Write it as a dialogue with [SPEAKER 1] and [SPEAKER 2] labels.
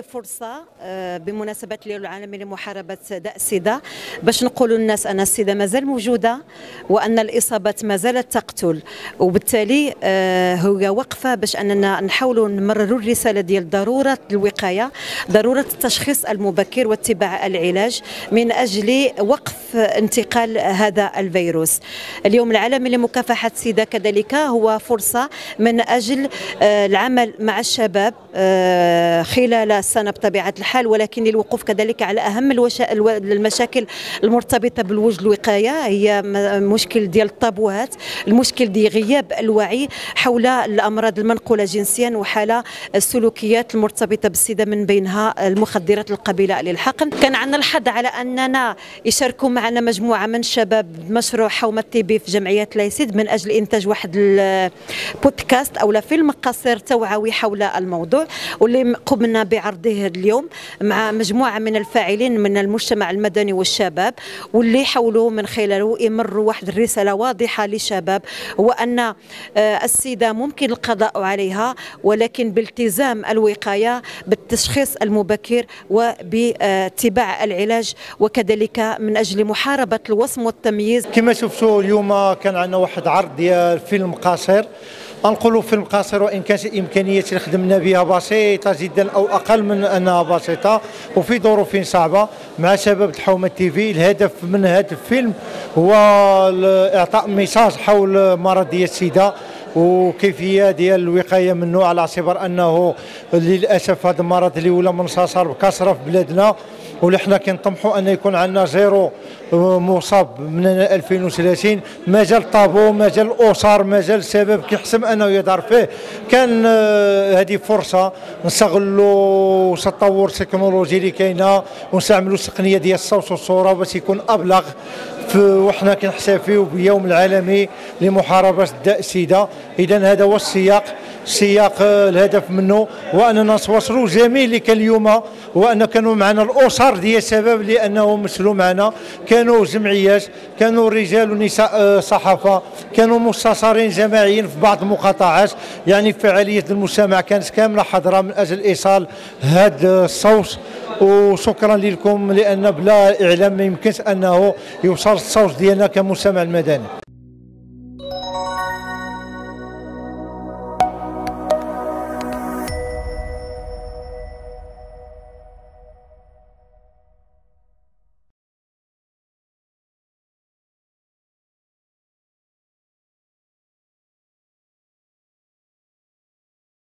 [SPEAKER 1] فرصة بمناسبة اليوم العالمي لمحاربة داء السيدا باش نقولوا للناس أن السيدا مازال موجودة وأن الإصابات ما زالت تقتل، وبالتالي هو وقفة باش أننا نحاولوا نمرروا الرسالة ديال ضرورة الوقاية، ضرورة التشخيص المبكر واتباع العلاج من أجل وقف انتقال هذا الفيروس. اليوم العالمي لمكافحة السيدا كذلك هو فرصة من أجل العمل مع الشباب خلال السنة بطبيعة الحال، ولكن للوقوف كذلك على أهم المشاكل المرتبطة بالوجه الوقاية، هي مشكل ديال الطابوهات، المشكل ديال غياب الوعي حول الأمراض المنقولة جنسيا وحال السلوكيات المرتبطة بالسيدة، من بينها المخدرات القابلة للحقن. كان عندنا الحظ على أننا يشاركوا معنا مجموعة من الشباب مشروع حومة الطبي في جمعية لايسيد من أجل إنتاج واحد البودكاست أو فيلم قصير توعوي حول الموضوع، واللي قمنا بعرضه اليوم مع مجموعة من الفاعلين من المجتمع المدني والشباب، واللي حاولوا من خلاله يمروا واحد الرسالة واضحة للشباب، هو أن السيدة ممكن القضاء عليها، ولكن بالتزام الوقاية بالتشخيص المبكر وباتباع العلاج، وكذلك من أجل محاربة الوصم والتمييز.
[SPEAKER 2] كما شفتوا اليوم كان عندنا واحد عرض ديال فيلم قصير، نقولوا فيلم قصير وان كانت الامكانيات اللي خدمنا بها بسيطه جدا او اقل من انها بسيطه وفي ظروف صعبه مع شباب الحومه تي في. الهدف من هذا الفيلم هو اعطاء ميساج حول مرض السيدا وكيفيه ديال الوقايه منه، على اعتبار انه للاسف هذا المرض اللي ولا منتصر بكثره في بلادنا، واللي حنا كنطمحوا ان يكون عندنا زيرو مصاب من 2030. مازال طابو، مازال الاسر، مازال السبب كيحسب انه يظهر فيه. كان هذه فرصه نستغلوا التطور التكنولوجي اللي كاينه ونستعملوا التقنيه ديال الصوت والصوره باش يكون ابلغ، وحنا كنحتفيو باليوم العالمي لمحاربه داء السيدا. اذا هذا هو السياق الهدف منه، واننا نتواصلوا جميع اللي كان اليوم، وان كانوا معنا الاسر ديال الشباب لانهم مثلوا معنا، كانوا جمعيات، كانوا رجال ونساء صحافه، كانوا مستشارين جماعيين في بعض المقاطعات، يعني فعاليه المجتمع كانت كامله حاضره من اجل ايصال هذا الصوت. وشكرا لكم، لان بلا اعلام ما يمكنش انه يوصل الصوت ديالنا كمجتمع المدني.